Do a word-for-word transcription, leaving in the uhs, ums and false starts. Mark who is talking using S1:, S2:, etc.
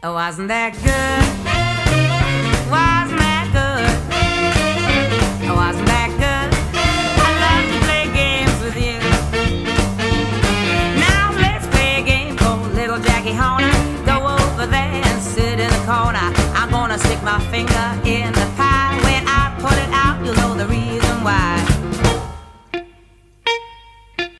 S1: Wasn't that good? Wasn't that good? Wasn't that good? I love to play games with you. Now let's play a game called Little Jackie Horner. Go over there and sit in the corner. I'm gonna stick my finger in